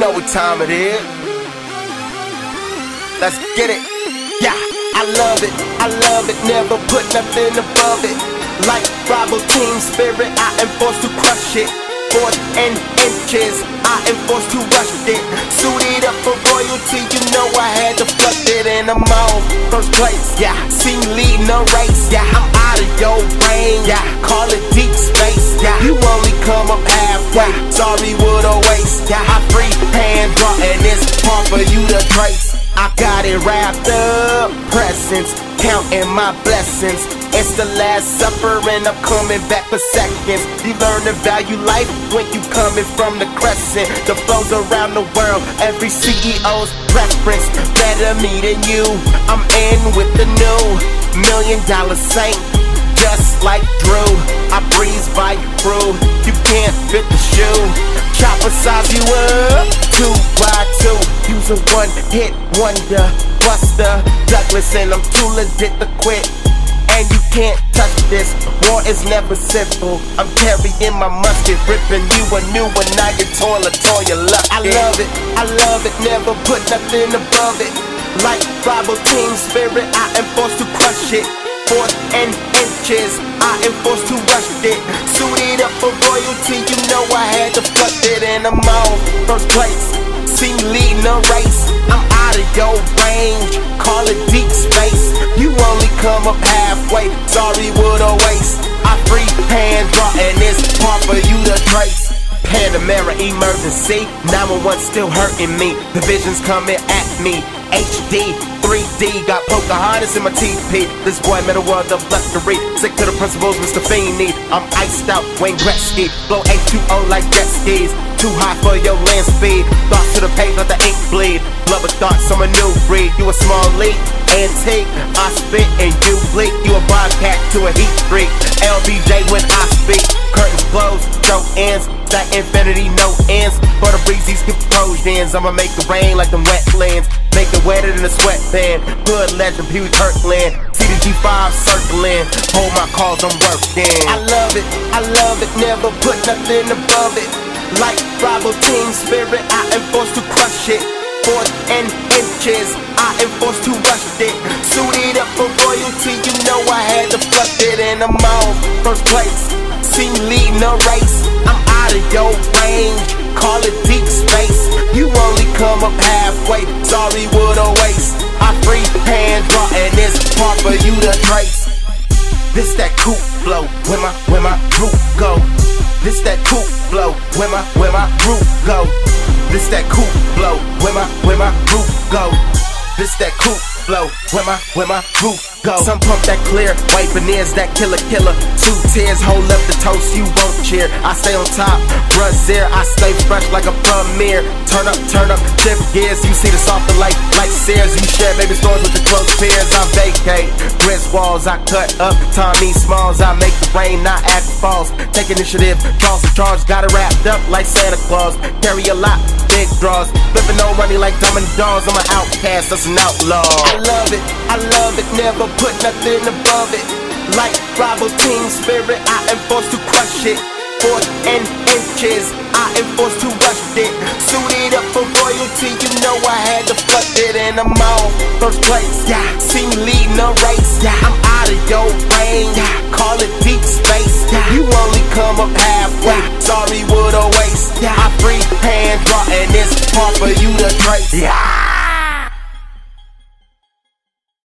know what time it is. Let's get it. Yeah, I love it, never put nothing above it. Like rival team spirit, I am forced to crush it. 4th and inches, I am forced to rush it. Suited up for royalty, you know I had to flush it. And I'm on first place, yeah. See me leading a race, yeah. I'm out of your range, yeah. Call it deep space, yeah. You only come up halfway, sorry what a waste, yeah. I free hand draw and it's hard for you to trace. I got it wrapped up, presents, counting my blessings. It's the last supper and I'm coming back for seconds. You learn to value life when you coming from the crescent. The flows around the world, every CEO's preference. Better me than you, I'm in with the new $1 million saint. Just like Drew, I breeze by you through. You can't fit the shoe. Chopper size you up, 2x2. Use a one-hit wonder, Buster Douglas, and I'm too legit to quit. And you can't touch this, war is never simple. I'm carrying my musket, ripping you a new one. Now you're toiling your luck. I love it, never put nothing above it. Like rival team spirit, I am forced to crush it. 4th and inches, I am forced to rush it. Suited up for royalty, you know I had to flush it. And I'm on first place, see me leading a race. I'm out of your range, call it deep space. You only come up halfway, sorry what a waste. I free hand draw and it's hard for you to trace. Panamera emergency, 911 still hurting me. The vision's coming at me, HD, 3D, got Pocahontas in my TP. This boy made a world of luxury, sick to the principles Mr. Feeney. I'm iced out, Wayne Gretzky, blow H2O like jet skis. Too high for your land speed, thoughts to the page, let the ink bleed. Blubber thoughts, I'm a new breed. You a small leak, antique, I spit and you bleak. You a bobcat to a heat freak, LBJ when I speak. Curtains closed, throw ends, that infinity, no ends. For the breezy, skip Trojans, I'ma make it rain like them wetlands. Make it wetter than a sweatband, hood legend, Pee Wee Kirkland. See the G5 circling, hold my calls, I'm working. I love it, never put nothing above it. Like rival team spirit, I am forced to crush it. 4th and inches, I am forced to rush it. Suited up for royalty, you know I had to flush it. And I'm on first place, see me leading a race. I'm out of your range, call it deep space. You only come up halfway, sorry what a waste. I free hand draw and it's hard for you to trace. This that coupe flow, where my root go. This that coupe flow, where my root go. This that coupe flow, where my root go. This that coupe flow, where my root go. Some pump that clear, white veneers that killer. 2 tears, hold up the toast, you won't cheer. I stay on top, Brazil, I stay fresh like a premiere. Turn up, shift gears. You see the softer like Sears. You share baby stories with your close peers. I vacate, brick walls, I cut up Tommy Smalls. I make the rain, not act falls. Take initiative, draws the charge, got it wrapped up like Santa Claus. Carry a lot, big draws, flipping no money like dumb and dolls. I'm an outcast, that's an outlaw. I love it, never put nothing above it. Like rival team spirit, I am forced to crush it. 4th and inches, I am forced to rush it. Suited up for royalty, you know I had to flush it. And I'm on first place, yeah. See me leading a race, yeah. I'm out of your range, yeah. Call it deep space, yeah. You only come up halfway, yeah. Sorry what a waste, yeah. I free hand draw and it's hard for you to trace, yeah.